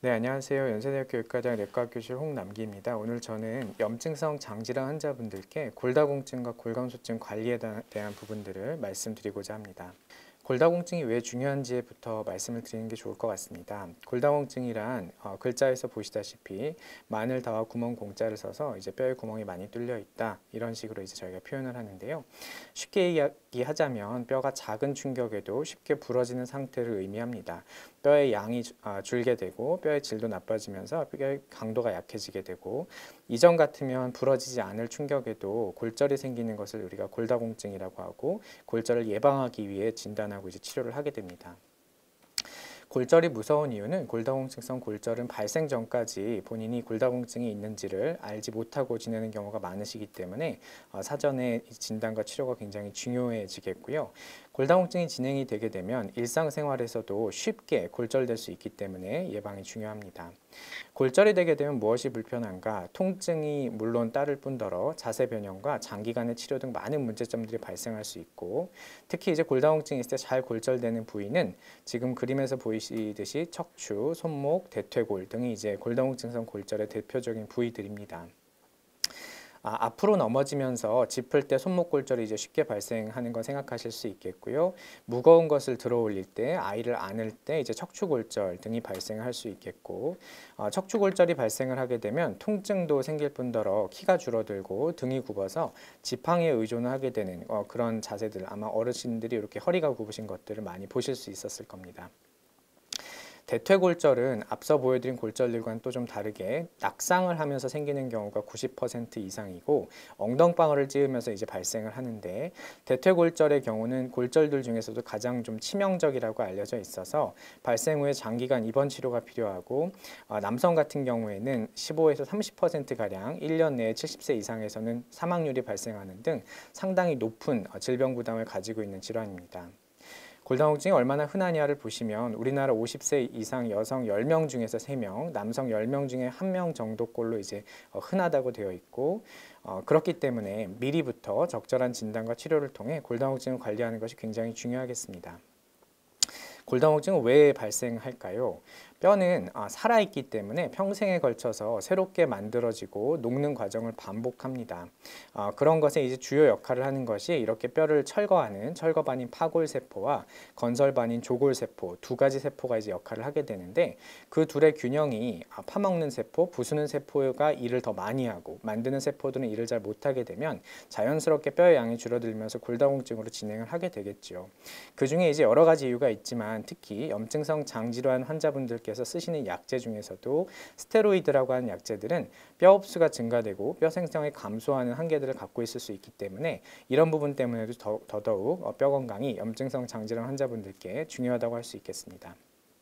네, 안녕하세요. 연세대학교 교육과정 내과 교실 홍남기입니다. 오늘 저는 염증성 장질환 환자분들께 골다공증과 골감소증 관리에 대한 부분들을 말씀드리고자 합니다. 골다공증이 왜 중요한지부터 말씀을 드리는 게 좋을 것 같습니다. 골다공증이란 글자에서 보시다시피 마늘 다와 구멍 공자를 써서 이제 뼈에 구멍이 많이 뚫려 있다, 이런 식으로 이제 저희가 표현을 하는데요. 쉽게 이야기하자면 뼈가 작은 충격에도 쉽게 부러지는 상태를 의미합니다. 뼈의 양이 줄게 되고 뼈의 질도 나빠지면서 뼈의 강도가 약해지게 되고, 이전 같으면 부러지지 않을 충격에도 골절이 생기는 것을 우리가 골다공증이라고 하고, 골절을 예방하기 위해 진단하고 이제 치료를 하게 됩니다. 골절이 무서운 이유는 골다공증성 골절은 발생 전까지 본인이 골다공증이 있는지를 알지 못하고 지내는 경우가 많으시기 때문에 사전에 진단과 치료가 굉장히 중요해지겠고요. 골다공증이 진행이 되게 되면 일상생활에서도 쉽게 골절될 수 있기 때문에 예방이 중요합니다. 골절이 되게 되면 무엇이 불편한가? 통증이 물론 따를 뿐더러 자세 변형과 장기간의 치료 등 많은 문제점들이 발생할 수 있고, 특히 이제 골다공증이 있을 때 잘 골절되는 부위는 지금 그림에서 보이시듯이 척추, 손목, 대퇴골 등이 이제 골다공증성 골절의 대표적인 부위들입니다. 앞으로 넘어지면서 짚을 때 손목 골절이 이제 쉽게 발생하는 건 생각하실 수 있겠고요. 무거운 것을 들어 올릴 때, 아이를 안을 때 이제 척추 골절 등이 발생할 수 있겠고, 척추 골절이 발생을 하게 되면 통증도 생길 뿐더러 키가 줄어들고 등이 굽어서 지팡이에 의존을 하게 되는 그런 자세들, 아마 어르신들이 이렇게 허리가 굽으신 것들을 많이 보실 수 있었을 겁니다. 대퇴골절은 앞서 보여드린 골절들과는 또 좀 다르게 낙상을 하면서 생기는 경우가 90% 이상이고, 엉덩방울을 찧으면서 이제 발생을 하는데, 대퇴골절의 경우는 골절들 중에서도 가장 좀 치명적이라고 알려져 있어서 발생 후에 장기간 입원 치료가 필요하고, 남성 같은 경우에는 15에서 30%가량 1년 내에 70세 이상에서는 사망률이 발생하는 등 상당히 높은 질병 부담을 가지고 있는 질환입니다. 골다공증이 얼마나 흔하냐를 보시면 우리나라 50세 이상 여성 10명 중에서 3명, 남성 10명 중에 1명 정도꼴로 이제 흔하다고 되어 있고, 그렇기 때문에 미리부터 적절한 진단과 치료를 통해 골다공증을 관리하는 것이 굉장히 중요하겠습니다. 골다공증은 왜 발생할까요? 뼈는 살아있기 때문에 평생에 걸쳐서 새롭게 만들어지고 녹는 과정을 반복합니다. 그런 것에 이제 주요 역할을 하는 것이 이렇게 뼈를 철거하는 철거반인 파골세포와 건설반인 조골세포, 두 가지 세포가 이제 역할을 하게 되는데, 그 둘의 균형이 파먹는 세포, 부수는 세포가 일을 더 많이 하고 만드는 세포들은 일을 잘 못하게 되면 자연스럽게 뼈의 양이 줄어들면서 골다공증으로 진행을 하게 되겠죠. 그 중에 이제 여러 가지 이유가 있지만 특히 염증성 장질환 환자분들께서 쓰시는 약제 중에서도 스테로이드라고 하는 약제들은 뼈 흡수가 증가되고 뼈 생성이 감소하는 한계들을 갖고 있을 수 있기 때문에, 이런 부분 때문에도 더더욱 뼈 건강이 염증성 장질환 환자분들께 중요하다고 할 수 있겠습니다.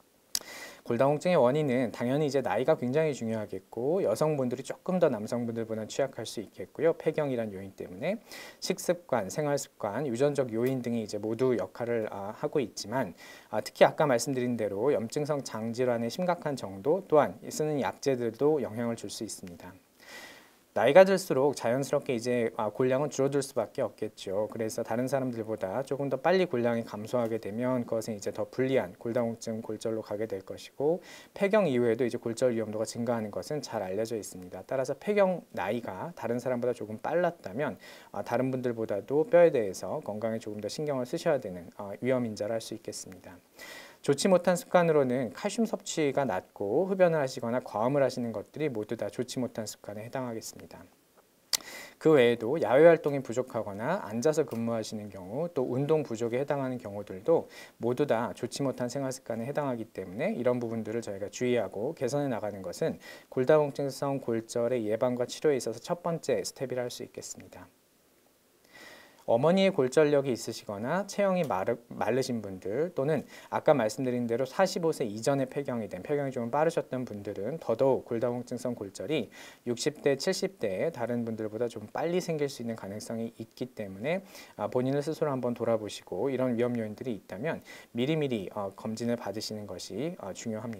골다공증의 원인은 당연히 이제 나이가 굉장히 중요하겠고, 여성분들이 조금 더 남성분들보다는 취약할 수 있겠고요. 폐경이란 요인 때문에 식습관, 생활습관, 유전적 요인 등이 이제 모두 역할을 하고 있지만, 특히 아까 말씀드린 대로 염증성 장질환의 심각한 정도 또한 쓰는 약제들도 영향을 줄 수 있습니다. 나이가 들수록 자연스럽게 이제 골량은 줄어들 수밖에 없겠죠. 그래서 다른 사람들보다 조금 더 빨리 골량이 감소하게 되면 그것은 이제 더 불리한 골다공증 골절로 가게 될 것이고, 폐경 이후에도 이제 골절 위험도가 증가하는 것은 잘 알려져 있습니다. 따라서 폐경 나이가 다른 사람보다 조금 빨랐다면 다른 분들보다도 뼈에 대해서 건강에 조금 더 신경을 쓰셔야 되는 위험 인자를 할 수 있겠습니다. 좋지 못한 습관으로는 칼슘 섭취가 낮고 흡연을 하시거나 과음을 하시는 것들이 모두 다 좋지 못한 습관에 해당하겠습니다. 그 외에도 야외 활동이 부족하거나 앉아서 근무하시는 경우, 또 운동 부족에 해당하는 경우들도 모두 다 좋지 못한 생활 습관에 해당하기 때문에, 이런 부분들을 저희가 주의하고 개선해 나가는 것은 골다공증성 골절의 예방과 치료에 있어서 첫 번째 스텝이라 할 수 있겠습니다. 어머니의 골절력이 있으시거나 체형이 마르신 분들, 또는 아까 말씀드린 대로 45세 이전에 폐경이 좀 빠르셨던 분들은 더더욱 골다공증성 골절이 60대, 70대에 다른 분들보다 좀 빨리 생길 수 있는 가능성이 있기 때문에 본인을 스스로 한번 돌아보시고, 이런 위험 요인들이 있다면 미리미리 검진을 받으시는 것이 중요합니다.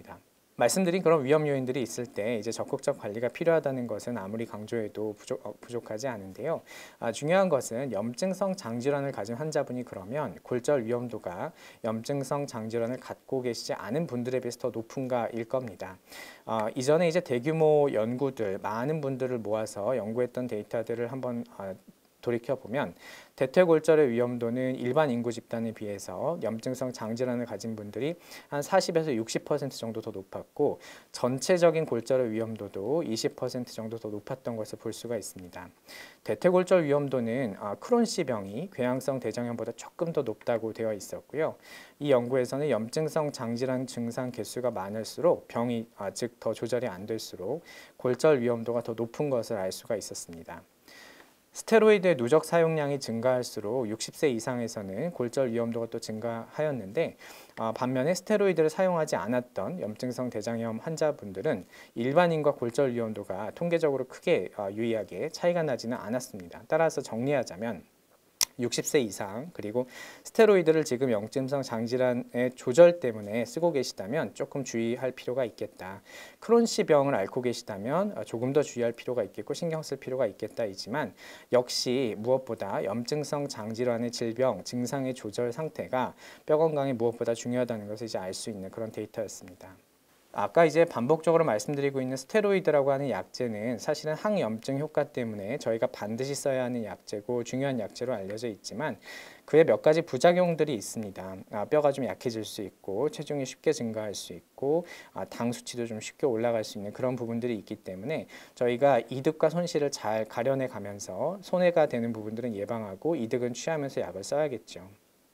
말씀드린 그런 위험 요인들이 있을 때 이제 적극적 관리가 필요하다는 것은 아무리 강조해도 부족하지 않은데요. 중요한 것은 염증성 장질환을 가진 환자분이 그러면 골절 위험도가 염증성 장질환을 갖고 계시지 않은 분들에 비해서 더 높은가일 겁니다. 이전에 이제 대규모 연구들, 많은 분들을 모아서 연구했던 데이터들을 한번 돌이켜보면 대퇴골절의 위험도는 일반 인구 집단에 비해서 염증성 장질환을 가진 분들이 한 40에서 60% 정도 더 높았고 전체적인 골절의 위험도도 20% 정도 더 높았던 것을 볼 수가 있습니다. 대퇴골절 위험도는 크론씨 병이 궤양성 대장염보다 조금 더 높다고 되어 있었고요. 이 연구에서는 염증성 장질환 증상 개수가 많을수록 병이 즉 더 조절이 안 될수록 골절 위험도가 더 높은 것을 알 수가 있었습니다. 스테로이드의 누적 사용량이 증가할수록 60세 이상에서는 골절 위험도가 또 증가하였는데 반면에 스테로이드를 사용하지 않았던 염증성 대장염 환자분들은 일반인과 골절 위험도가 통계적으로 크게 유의하게 차이가 나지는 않았습니다. 따라서 정리하자면 60세 이상 그리고 스테로이드를 지금 염증성 장질환의 조절 때문에 쓰고 계시다면 조금 주의할 필요가 있겠다. 크론씨 병을 앓고 계시다면 조금 더 주의할 필요가 있겠고 신경 쓸 필요가 있겠다이지만 역시 무엇보다 염증성 장질환의 질병 증상의 조절 상태가 뼈 건강에 무엇보다 중요하다는 것을 이제 알 수 있는 그런 데이터였습니다. 아까 이제 반복적으로 말씀드리고 있는 스테로이드라고 하는 약제는 사실은 항염증 효과 때문에 저희가 반드시 써야 하는 약제고 중요한 약제로 알려져 있지만 그에 몇 가지 부작용들이 있습니다. 뼈가 좀 약해질 수 있고 체중이 쉽게 증가할 수 있고 당 수치도 좀 쉽게 올라갈 수 있는 그런 부분들이 있기 때문에 저희가 이득과 손실을 잘 가려내 가면서 손해가 되는 부분들은 예방하고 이득은 취하면서 약을 써야겠죠.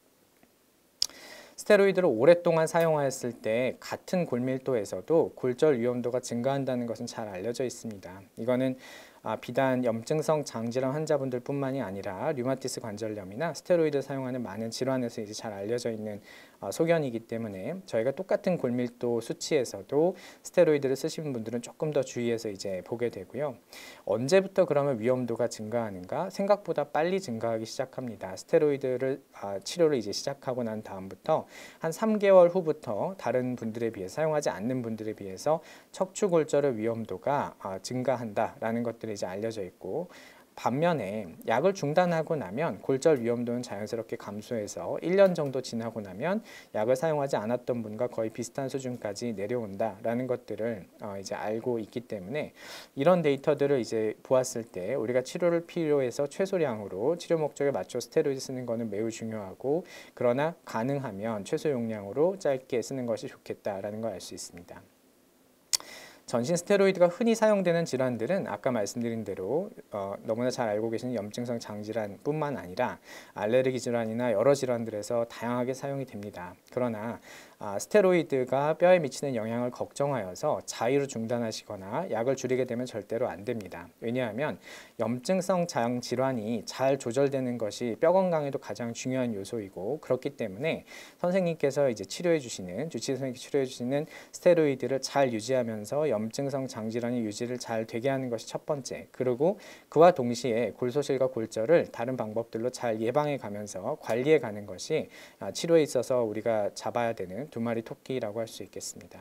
스테로이드를 오랫동안 사용하였을 때 같은 골밀도에서도 골절 위험도가 증가한다는 것은 잘 알려져 있습니다. 이거는 비단 염증성 장질환 환자분들 뿐만이 아니라 류마티스 관절염이나 스테로이드 사용하는 많은 질환에서 이제 잘 알려져 있는 소견이기 때문에 저희가 똑같은 골밀도 수치에서도 스테로이드를 쓰시는 분들은 조금 더 주의해서 이제 보게 되고요. 언제부터 그러면 위험도가 증가하는가? 생각보다 빨리 증가하기 시작합니다. 스테로이드를 치료를 이제 시작하고 난 다음부터 한 3개월 후부터 다른 분들에 비해 사용하지 않는 분들에 비해서 척추 골절의 위험도가 증가한다라는 것들이 이제 알려져 있고 반면에 약을 중단하고 나면 골절 위험도는 자연스럽게 감소해서 1년 정도 지나고 나면 약을 사용하지 않았던 분과 거의 비슷한 수준까지 내려온다라는 것들을 이제 알고 있기 때문에 이런 데이터들을 이제 보았을 때 우리가 치료를 필요해서 최소량으로 치료 목적에 맞춰 스테로이드 쓰는 것은 매우 중요하고 그러나 가능하면 최소 용량으로 짧게 쓰는 것이 좋겠다라는 걸 알 수 있습니다. 전신 스테로이드가 흔히 사용되는 질환들은 아까 말씀드린 대로 너무나 잘 알고 계시는 염증성 장질환 뿐만 아니라 알레르기 질환이나 여러 질환들에서 다양하게 사용이 됩니다. 그러나 스테로이드가 뼈에 미치는 영향을 걱정하여서 자의로 중단하시거나 약을 줄이게 되면 절대로 안 됩니다. 왜냐하면 염증성 장 질환이 잘 조절되는 것이 뼈 건강에도 가장 중요한 요소이고 그렇기 때문에 선생님께서 이제 치료해 주시는 주치의 선생님께 치료해 주시는 스테로이드를 잘 유지하면서 염증성 장질환이 유지를 잘 되게 하는 것이 첫 번째. 그리고 그와 동시에 골소실과 골절을 다른 방법들로 잘 예방해 가면서 관리해 가는 것이 치료에 있어서 우리가 잡아야 되는 두 마리 토끼라고 할 수 있겠습니다.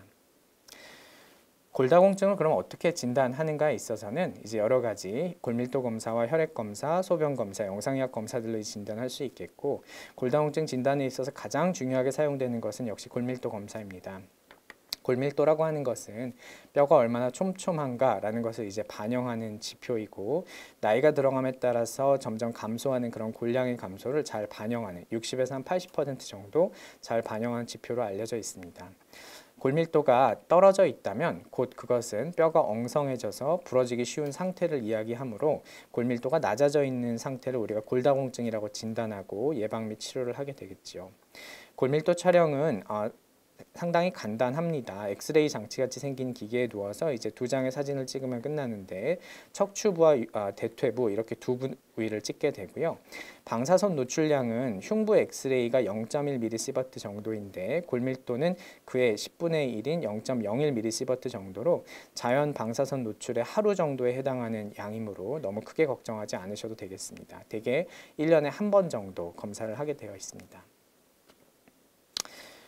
골다공증을 그럼 어떻게 진단하는가에 있어서는 이제 여러 가지 골밀도 검사와 혈액 검사, 소변 검사, 영상의학 검사들로 진단할 수 있겠고 골다공증 진단에 있어서 가장 중요하게 사용되는 것은 역시 골밀도 검사입니다. 골밀도라고 하는 것은 뼈가 얼마나 촘촘한가라는 것을 이제 반영하는 지표이고 나이가 들어감에 따라서 점점 감소하는 그런 골량의 감소를 잘 반영하는 60에서 한 80% 정도 잘 반영하는 지표로 알려져 있습니다. 골밀도가 떨어져 있다면 곧 그것은 뼈가 엉성해져서 부러지기 쉬운 상태를 이야기하므로 골밀도가 낮아져 있는 상태를 우리가 골다공증이라고 진단하고 예방 및 치료를 하게 되겠죠. 골밀도 촬영은 상당히 간단합니다. 엑스레이 장치같이 생긴 기계에 누워서 이제 두 장의 사진을 찍으면 끝나는데 척추부와 대퇴부 이렇게 두 부위를 찍게 되고요. 방사선 노출량은 흉부 엑스레이가 0.1mSv 정도인데 골밀도는 그의 10분의 1인 0.01mSv 정도로 자연 방사선 노출의 하루 정도에 해당하는 양이므로 너무 크게 걱정하지 않으셔도 되겠습니다. 대개 1년에 한 번 정도 검사를 하게 되어 있습니다.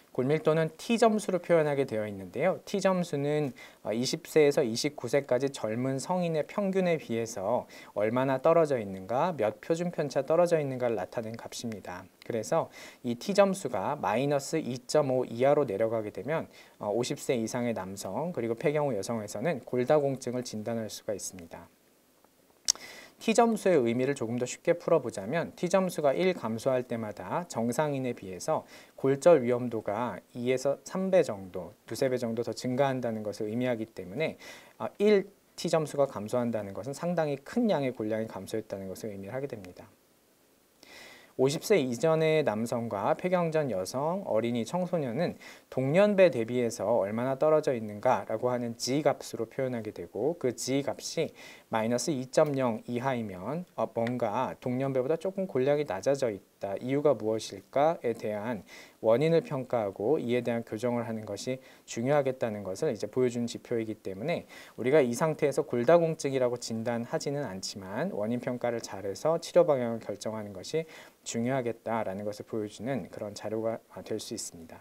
골밀도는 T점수로 표현하게 되어 있는데요. T점수는 20세에서 29세까지 젊은 성인의 평균에 비해서 얼마나 떨어져 있는가, 몇 표준 편차 떨어져 있는가를 나타낸 값입니다. 그래서 이 T점수가 마이너스 2.5 이하로 내려가게 되면 50세 이상의 남성 그리고 폐경후 여성에서는 골다공증을 진단할 수가 있습니다. T점수의 의미를 조금 더 쉽게 풀어보자면 T점수가 1 감소할 때마다 정상인에 비해서 골절 위험도가 2에서 3배 정도, 두세 배 정도 더 증가한다는 것을 의미하기 때문에 1 T점수가 감소한다는 것은 상당히 큰 양의 골량이 감소했다는 것을 의미를 하게 됩니다. 50세 이전의 남성과 폐경 전 여성, 어린이, 청소년은 동년배 대비해서 얼마나 떨어져 있는가라고 하는 G값으로 표현하게 되고 그 G값이 마이너스 2.0 이하이면 뭔가 동년배보다 조금 골량이 낮아져 있다. 이유가 무엇일까에 대한 원인을 평가하고 이에 대한 교정을 하는 것이 중요하겠다는 것을 이제 보여준 지표이기 때문에 우리가 이 상태에서 골다공증이라고 진단하지는 않지만 원인 평가를 잘해서 치료 방향을 결정하는 것이 중요하겠다라는 것을 보여주는 그런 자료가 될 수 있습니다.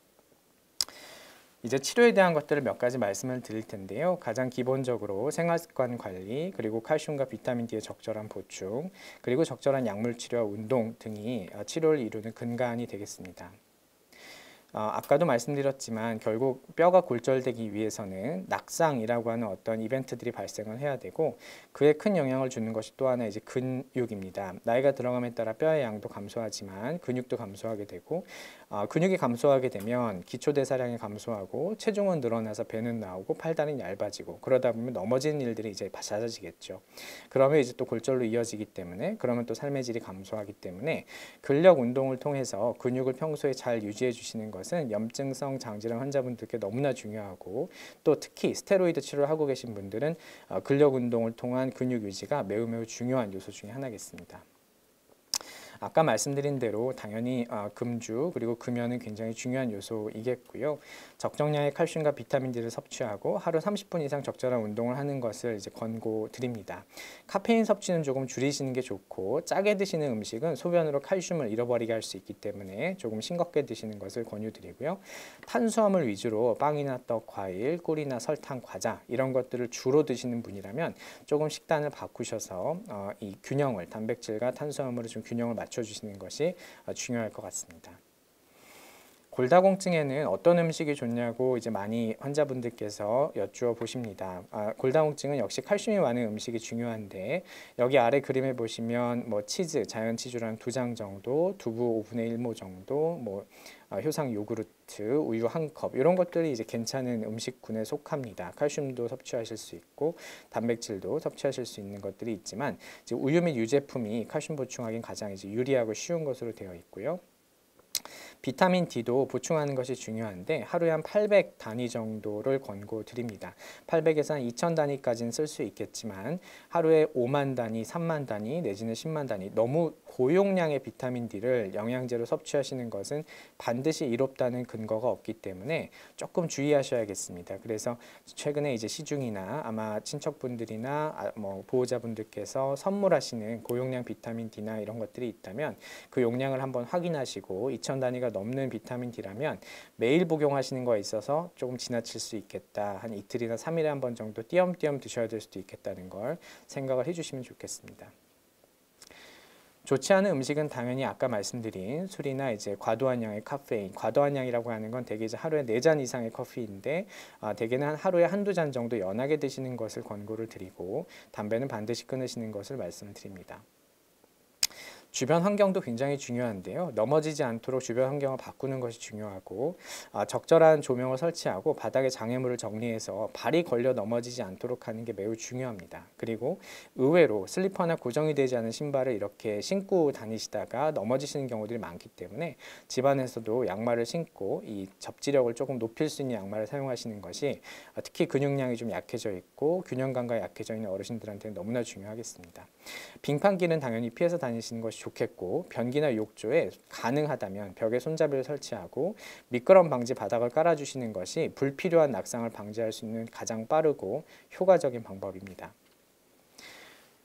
이제 치료에 대한 것들을 몇 가지 말씀을 드릴 텐데요. 가장 기본적으로 생활습관 관리, 그리고 칼슘과 비타민 D의 적절한 보충, 그리고 적절한 약물 치료와 운동 등이 치료를 이루는 근간이 되겠습니다. 아까도 말씀드렸지만 결국 뼈가 골절되기 위해서는 낙상이라고 하는 어떤 이벤트들이 발생을 해야 되고 그에 큰 영향을 주는 것이 또 하나 이제 근육입니다. 나이가 들어감에 따라 뼈의 양도 감소하지만 근육도 감소하게 되고 근육이 감소하게 되면 기초대사량이 감소하고 체중은 늘어나서 배는 나오고 팔다리는 얇아지고 그러다 보면 넘어지는 일들이 이제 잦아지겠죠. 그러면 이제 또 골절로 이어지기 때문에 그러면 또 삶의 질이 감소하기 때문에 근력 운동을 통해서 근육을 평소에 잘 유지해 주시는 것은 염증성 장질환 환자분들께 너무나 중요하고 또 특히 스테로이드 치료를 하고 계신 분들은 근력 운동을 통한 근육 유지가 매우 중요한 요소 중에 하나겠습니다. 아까 말씀드린 대로 당연히 금주 그리고 금연은 굉장히 중요한 요소이겠고요. 적정량의 칼슘과 비타민 D를 섭취하고 하루 30분 이상 적절한 운동을 하는 것을 이제 권고드립니다. 카페인 섭취는 조금 줄이시는 게 좋고 짜게 드시는 음식은 소변으로 칼슘을 잃어버리게 할 수 있기 때문에 조금 싱겁게 드시는 것을 권유드리고요. 탄수화물 위주로 빵이나 떡, 과일, 꿀이나 설탕, 과자 이런 것들을 주로 드시는 분이라면 조금 식단을 바꾸셔서 이 균형을 단백질과 탄수화물을 좀 균형을 맞춰주시는 것이 중요할 것 같습니다. 골다공증에는 어떤 음식이 좋냐고 이제 많이 환자분들께서 여쭈어 보십니다. 골다공증은 역시 칼슘이 많은 음식이 중요한데 여기 아래 그림에 보시면 뭐 치즈, 자연 치즈를 한 2장 정도, 두부 5분의 1모 정도, 뭐 효상 요구르트, 우유 1컵 이런 것들이 이제 괜찮은 음식군에 속합니다. 칼슘도 섭취하실 수 있고 단백질도 섭취하실 수 있는 것들이 있지만 이제 우유 및 유제품이 칼슘 보충하기는 가장 이제 유리하고 쉬운 것으로 되어 있고요. 비타민 D도 보충하는 것이 중요한데 하루에 한 800 단위 정도를 권고드립니다. 800에서 한 2000 단위까지는 쓸 수 있겠지만 하루에 5만 단위, 3만 단위 내지는 10만 단위 너무 고용량의 비타민 D를 영양제로 섭취하시는 것은 반드시 이롭다는 근거가 없기 때문에 조금 주의하셔야겠습니다. 그래서 최근에 이제 시중이나 아마 친척분들이나 뭐 보호자분들께서 선물하시는 고용량 비타민 D나 이런 것들이 있다면 그 용량을 한번 확인하시고 2000 단위가 넘는 비타민 D라면 매일 복용하시는 거에 있어서 조금 지나칠 수 있겠다. 한 이틀이나 3일에 한 번 정도 띄엄띄엄 드셔야 될 수도 있겠다는 걸 생각을 해주시면 좋겠습니다. 좋지 않은 음식은 당연히 아까 말씀드린 술이나 이제 과도한 양의 카페인, 과도한 양이라고 하는 건 대개 이제 하루에 4잔 이상의 커피인데 대개는 하루에 1~2잔 정도 연하게 드시는 것을 권고를 드리고 담배는 반드시 끊으시는 것을 말씀드립니다. 주변 환경도 굉장히 중요한데요. 넘어지지 않도록 주변 환경을 바꾸는 것이 중요하고 적절한 조명을 설치하고 바닥에 장애물을 정리해서 발이 걸려 넘어지지 않도록 하는 게 매우 중요합니다. 그리고 의외로 슬리퍼나 고정이 되지 않은 신발을 이렇게 신고 다니시다가 넘어지시는 경우들이 많기 때문에 집안에서도 양말을 신고 이 접지력을 조금 높일 수 있는 양말을 사용하시는 것이 특히 근육량이 좀 약해져 있고 균형감과 약해져 있는 어르신들한테는 너무나 중요하겠습니다. 빙판길은 당연히 피해서 다니시는 것이 좋겠고 변기나 욕조에 가능하다면 벽에 손잡이를 설치하고 미끄럼 방지 바닥을 깔아주시는 것이 불필요한 낙상을 방지할 수 있는 가장 빠르고 효과적인 방법입니다.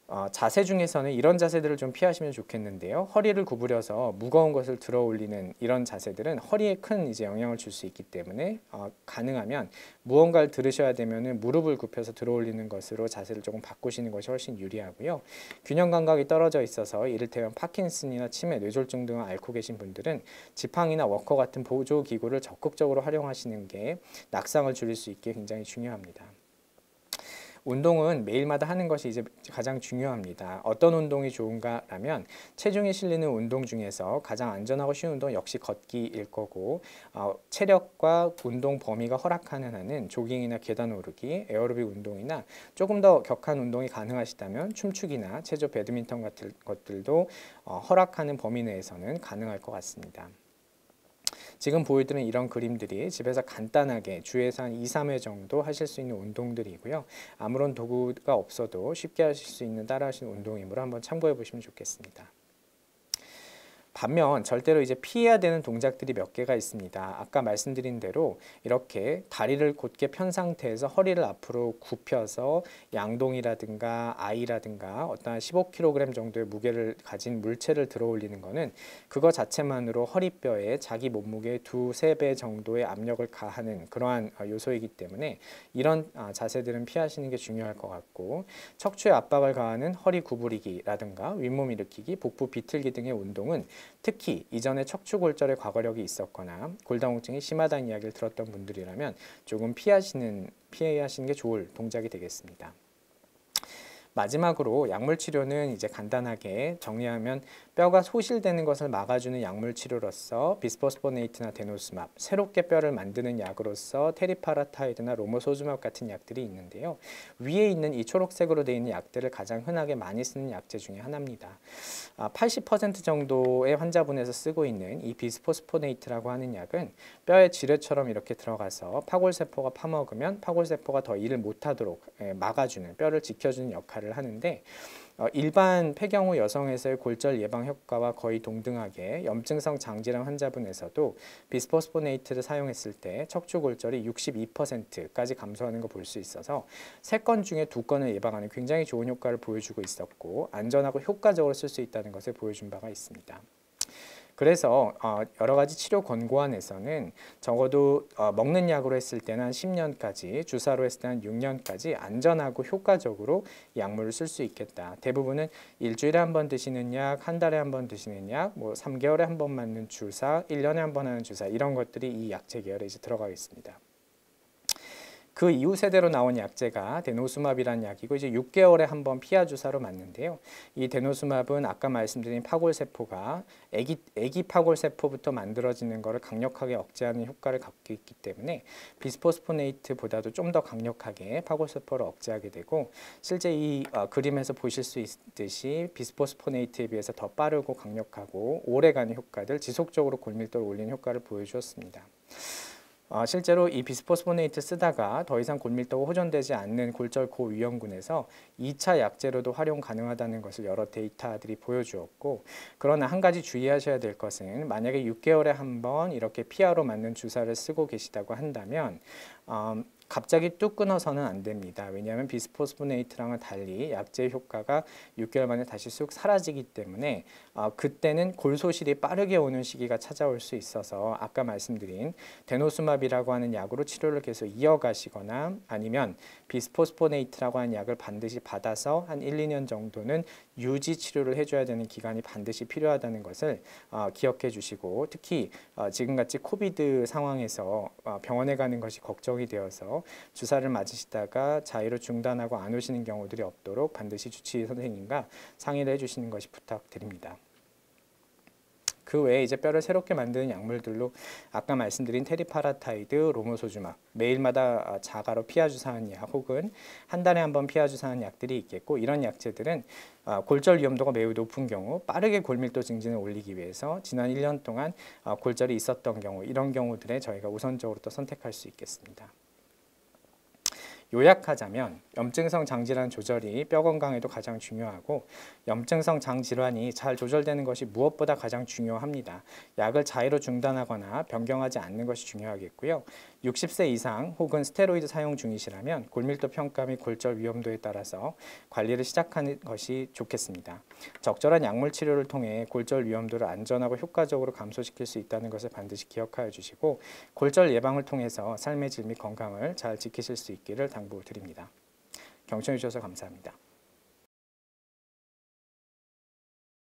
자세 중에서는 이런 자세들을 좀 피하시면 좋겠는데요. 허리를 구부려서 무거운 것을 들어 올리는 이런 자세들은 허리에 큰 이제 영향을 줄 수 있기 때문에 가능하면 무언가를 들으셔야 되면은 무릎을 굽혀서 들어 올리는 것으로 자세를 조금 바꾸시는 것이 훨씬 유리하고요. 균형 감각이 떨어져 있어서 이를테면 파킨슨이나 치매, 뇌졸중 등을 앓고 계신 분들은 지팡이나 워커 같은 보조 기구를 적극적으로 활용하시는 게 낙상을 줄일 수 있게 굉장히 중요합니다. 운동은 매일마다 하는 것이 이제 가장 중요합니다. 어떤 운동이 좋은가라면 체중이 실리는 운동 중에서 가장 안전하고 쉬운 운동 역시 걷기일 거고 체력과 운동 범위가 허락하는 한은 조깅이나 계단 오르기, 에어로빅 운동이나 조금 더 격한 운동이 가능하시다면 춤추기나 체조 배드민턴 같은 것들도 허락하는 범위 내에서는 가능할 것 같습니다. 지금 보여드린 이런 그림들이 집에서 간단하게 주에서 한 2, 3회 정도 하실 수 있는 운동들이고요. 아무런 도구가 없어도 쉽게 하실 수 있는 따라 하시는 운동이므로 한번 참고해 보시면 좋겠습니다. 반면 절대로 이제 피해야 되는 동작들이 몇 개가 있습니다. 아까 말씀드린 대로 이렇게 다리를 곧게 편 상태에서 허리를 앞으로 굽혀서 양동이라든가 아이라든가 어떤 15kg 정도의 무게를 가진 물체를 들어 올리는 것은 그거 자체만으로 허리뼈에 자기 몸무게의 2, 3배 정도의 압력을 가하는 그러한 요소이기 때문에 이런 자세들은 피하시는 게 중요할 것 같고, 척추에 압박을 가하는 허리 구부리기라든가 윗몸 일으키기, 복부 비틀기 등의 운동은 특히 이전에 척추골절의 과거력이 있었거나 골다공증이 심하다는 이야기를 들었던 분들이라면 조금 피하시는 게 좋을 동작이 되겠습니다. 마지막으로 약물 치료는 이제 간단하게 정리하면 뼈가 소실되는 것을 막아주는 약물 치료로서 비스포스포네이트나 데노스맙, 새롭게 뼈를 만드는 약으로서 테리파라타이드나 로모소주맙 같은 약들이 있는데요. 위에 있는 이 초록색으로 되어 있는 약들을 가장 흔하게 많이 쓰는 약제 중에 하나입니다. 80% 정도의 환자분에서 쓰고 있는 이 비스포스포네이트라고 하는 약은 뼈의 지뢰처럼 이렇게 들어가서 파골세포가 파먹으면 파골세포가 더 일을 못하도록 막아주는, 뼈를 지켜주는 역할을 하는데, 일반 폐경후 여성에서의 골절 예방 효과와 거의 동등하게 염증성 장질환 환자분에서도 비스포스포네이트를 사용했을 때 척추 골절이 62%까지 감소하는 거 볼 수 있어서 3건 중에 2건을 예방하는 굉장히 좋은 효과를 보여주고 있었고, 안전하고 효과적으로 쓸 수 있다는 것을 보여준 바가 있습니다. 그래서 여러 가지 치료 권고안에서는 적어도 먹는 약으로 했을 때는 한 10년까지, 주사로 했을 때는 6년까지 안전하고 효과적으로 약물을 쓸 수 있겠다. 대부분은 일주일에 한 번 드시는 약, 한 달에 한 번 드시는 약, 뭐 3개월에 한 번 맞는 주사, 1년에 한 번 하는 주사, 이런 것들이 이 약제 계열에 이제 들어가겠습니다. 그 이후 세대로 나온 약제가 데노스맙이라는 약이고 이제 6개월에 한 번 피하 주사로 맞는데요. 이 데노스맙은 아까 말씀드린 파골세포가 애기 파골세포부터 만들어지는 것을 강력하게 억제하는 효과를 갖고 있기 때문에 비스포스포네이트보다도 좀 더 강력하게 파골세포를 억제하게 되고, 실제 이 그림에서 보실 수 있듯이 비스포스포네이트에 비해서 더 빠르고 강력하고 오래가는 효과들, 지속적으로 골밀도를 올리는 효과를 보여주었습니다. 실제로 이 비스포스포네이트 쓰다가 더 이상 골밀도가 호전되지 않는 골절 고위험군에서 2차 약제로도 활용 가능하다는 것을 여러 데이터들이 보여주었고, 그러나 한 가지 주의하셔야 될 것은 만약에 6개월에 한 번 이렇게 피하로 맞는 주사를 쓰고 계시다고 한다면 갑자기 뚝 끊어서는 안 됩니다. 왜냐하면 비스포스포네이트랑은 달리 약제의 효과가 6개월 만에 다시 쑥 사라지기 때문에 그때는 골소실이 빠르게 오는 시기가 찾아올 수 있어서 아까 말씀드린 데노스맙이라고 하는 약으로 치료를 계속 이어가시거나 아니면 비스포스포네이트라고 하는 약을 반드시 받아서 한 1, 2년 정도는 유지 치료를 해줘야 되는 기간이 반드시 필요하다는 것을 기억해 주시고, 특히 지금같이 코비드 상황에서 병원에 가는 것이 걱정이 되어서 주사를 맞으시다가 자의로 중단하고 안 오시는 경우들이 없도록 반드시 주치의 선생님과 상의를 해주시는 것이 부탁드립니다. 그 외에 이제 뼈를 새롭게 만드는 약물들로 아까 말씀드린 테리파라타이드, 로모소주맙, 매일마다 자가로 피하 주사하는 약 혹은 한 달에 한 번 피하 주사하는 약들이 있겠고, 이런 약제들은 골절 위험도가 매우 높은 경우 빠르게 골밀도 증진을 올리기 위해서 지난 1년 동안 골절이 있었던 경우, 이런 경우들에 저희가 우선적으로 또 선택할 수 있겠습니다. 요약하자면 염증성 장질환 조절이 뼈 건강에도 가장 중요하고 염증성 장질환이 잘 조절되는 것이 무엇보다 가장 중요합니다. 약을 자의로 중단하거나 변경하지 않는 것이 중요하겠고요. 60세 이상 혹은 스테로이드 사용 중이시라면 골밀도 평가 및 골절 위험도에 따라서 관리를 시작하는 것이 좋겠습니다. 적절한 약물 치료를 통해 골절 위험도를 안전하고 효과적으로 감소시킬 수 있다는 것을 반드시 기억하여 주시고 골절 예방을 통해서 삶의 질 및 건강을 잘 지키실 수 있기를 당부드립니다. 경청해 주셔서 감사합니다.